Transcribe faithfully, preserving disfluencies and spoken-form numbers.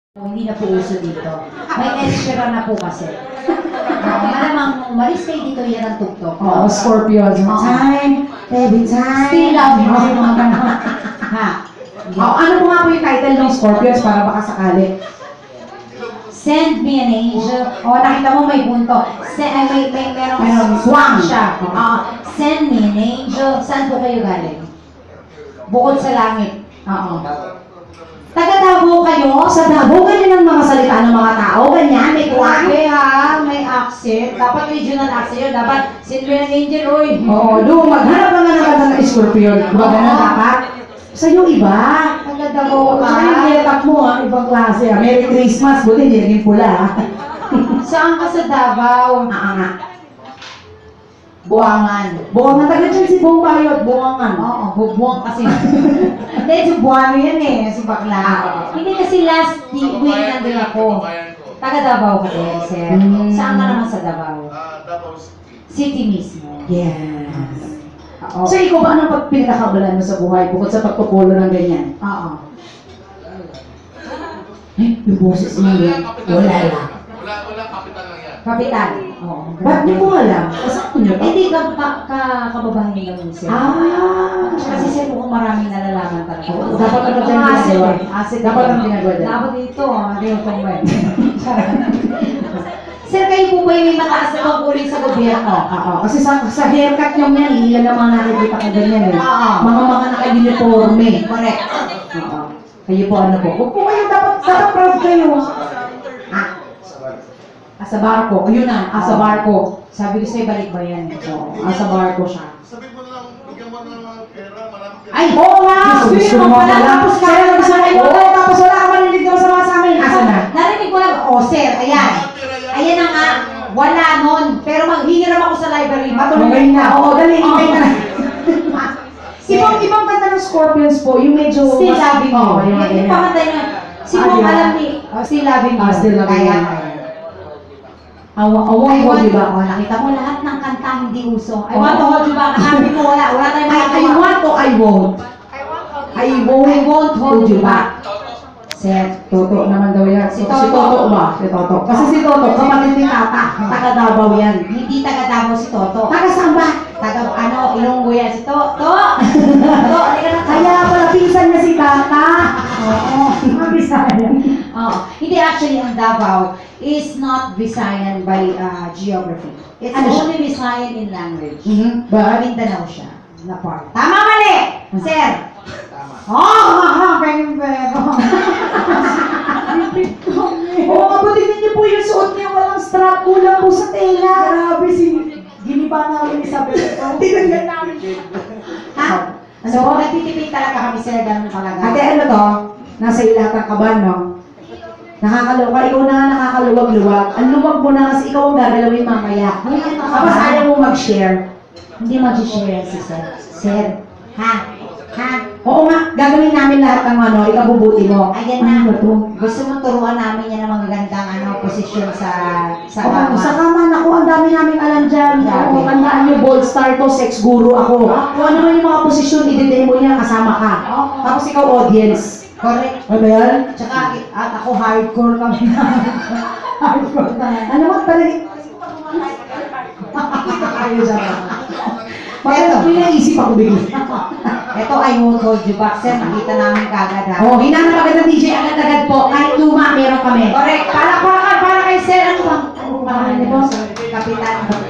Hindi na po uso dito. May extra na po kasi. Uh, malamang umalis kayo dito, yan ang tuktok. Oo, oh, Scorpio. Oh. Time, every time. Still love you. Oh, ha? Oh, ano po nga po yung title ng Scorpios para baka sakali? Send me an angel. O, oh, nakita mo may punto. Se ay, may, may, merong Merong swang swang. siya. Uh, send me an angel. Saan po kayo galing? Bukod sa langit. Oo. Taga-Davao kayo? Sa Davao, ganyan ang mga salita ng mga tao. Ganyan, may tuwang. Okay ha, may accent. Dapat regional accent yun. Dapat send me an angel, oy. Oo, doon, maghanap ka nga ng kanta ng Scorpio. Diba ganun dapat? Sa'yo iba. Taga-Davao ka. Sa'yo yung haircut mo, ah, ibang klase. Ah. Merry Christmas, buti hindi naging pula. Ah. Saan ka sa Davao? Ah, nga. Buwangan. Buwangan, taga dyan si Bong Bayot, Buwangan. Oo, bubuwang kasi. Hindi, si Buwano yan eh, si Bakla. Hindi kasi last week nandun ako. Taga Davao ka din, sir. Mm. Saan ka naman sa Davao? Ah, Davao City. City mismo. Yes. Oo. So, ikaw ba anong pag pinakakabalan mo sa buhay bukod sa pagpupulo ng ganyan? Oo. Eh, yung boses mo Wala yun. yan, kapital Wala lang yan. lang. Wala, wala, kapital lang yan. Kapitan. Oo. Ba't di ko alam? Kasama niyo ba? Hindi ka, ka, ka kababahan nila mo, sir. Ah! Kasi sir, mukhang maraming nalalaman talaga. Oo, dapat ano dyan Ang acid ginagawa? eh. Acid Dapat eh. ang ginagawa dyan? Dapat dito, hindi yung tumben. Sir, kayo po ba yung may mataas na tungkulin sa gobyerno? Oo, kasi sa, sa haircut yung yan, ilan ang mga nakikita ko ganyan eh. Oo. Mga mga naka-uniforme. Correct. Oo. Kayo po ano po? Huwag po kayo dapat, dapat proud kayo. Ah, ah, sa barko. Ayun na, ah, sa barko. Sabi ko sa'yo, balik ba yan? Oo, ah, sa barko siya. Sabi mo na lang, bigyan mo ng mga pera, maraming pera. Ay, oo nga! Gusto, gusto mo pala, pala. tapos ka- Kaya gusto mo, oo, tapos wala ka manilig na masama sa amin. Asa na? Narinig ko lang, oh sir, ayan. Ayan na nga, wala nun. Pero maghihiram ako sa library. Matuloy Okay na. Oo, dali, hintay ka na. Sir, Ibang, ibang kanta ng Scorpions po, yung medyo... Still loving you. Oo, yung Yung ganyan. pakantay na, si Ah, Mong di ba? alam ni, oh, still loving you. Ah, Still Loving Kaya, You. Awa, awang I ko, want, di ba? oh, nakita mo lahat ng kanta hindi uso. I want to hold you back. Hanapin mo, wala, wala tayong I, I magagawa. want to, I won't. I won't, I won't hold you back. Sir, Toto naman daw yan. Si Si Toto. Toto ba? Si Toto. Kasi si Toto, kapatid ni Tata. Taga Davao yan. hindi taga Davao si Toto. Taga saan ba? Taga ano, Ilonggo yan si Toto. Toto, hindi ka na Kaya pala pinsan niya si Tata. Oo. Mga Bisaya. Oh, hindi actually ang Davao is not Visayan by uh, geography. It's Ano siya? only Visayan in language. Mhm. But, Mindanao siya na part. Tama mali! Sir! Tama. Oh, ha, pengin pero. oo nga po, tingnan niyo po yung suot niya. Walang strap. Kulang po sa tela. Grabe si... Giniba namin Isabel. Tinanggal namin. Ha? So, nagtitipid talaga kami sir, ganun talaga. Ate, ano to? Nasa ilatan ka ba, no? Nakakaluwag. Ikaw na nga nakakaluwag-luwag. Ang luwag mo na kasi ikaw ang gagalawin mamaya. Tapos ayaw mo mag-share. Hindi mag-share si sir. Sir, ha? Ha? Oo nga, gagawin namin lahat ng ano, ikabubuti mo. Ayan na. Ano ba to? Gusto mo turuan namin yan ng magagandang ano, posisyon sa sa Oo, kama. sa kama, naku, ang dami namin alam dyan. Grabe. Oo, tandaan nyo, bold star to, sex guru ako. Kung ano man yung mga posisyon, i-demo niya, kasama ka. Oo. Tapos ikaw, audience. Correct. Ano yan? Tsaka at ako hardcore kami na. Hardcore na. Ano mo, talaga? Ayos ako. Bakit Eto. may naisip ako bigla? Ito I won't hold you back, sir. Nakita namin kagad ha. Oo, oh, hinanap agad ng D J, agad-agad po. Kahit luma, meron kami. Correct. Palakpakan para kay sir. Ano bang? Ano bang? Kapitan.